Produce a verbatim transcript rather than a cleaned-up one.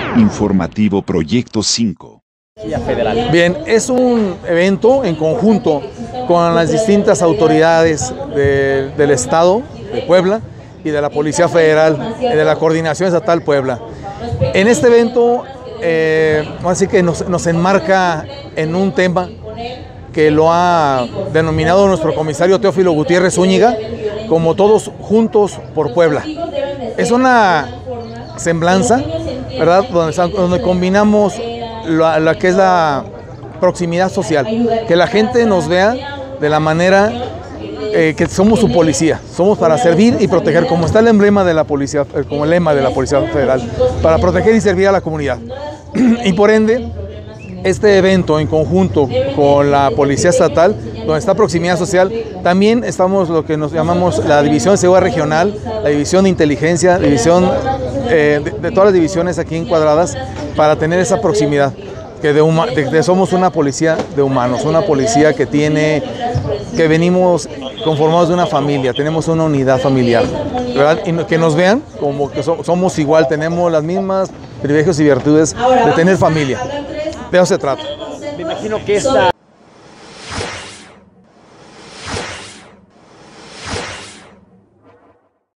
Informativo Proyecto cinco. Bien, es un evento en conjunto con las distintas autoridades de, del Estado de Puebla y de la Policía Federal, de la Coordinación Estatal Puebla. En este evento, eh, así que nos, nos enmarca en un tema que lo ha denominado nuestro comisario Teófilo Gutiérrez Zúñiga como Todos Juntos por Puebla. Es una semblanza, ¿verdad?, donde, donde combinamos la, la que es la proximidad social, que la gente nos vea de la manera eh, que somos su policía, somos para servir y proteger, como está el emblema de la policía, como el lema de la Policía Federal, para proteger y servir a la comunidad. Y por ende, este evento en conjunto con la Policía Estatal, donde está proximidad social, también estamos lo que nos llamamos la División de Seguridad Regional, la División de Inteligencia, división eh, de, de todas las divisiones aquí encuadradas para tener esa proximidad, que de, de, de somos una policía de humanos, una policía que tiene, que venimos conformados de una familia, tenemos una unidad familiar, ¿verdad? Y que nos vean como que so, somos igual, tenemos las mismas privilegios y virtudes de tener familia. De eso se trata. Me imagino que esta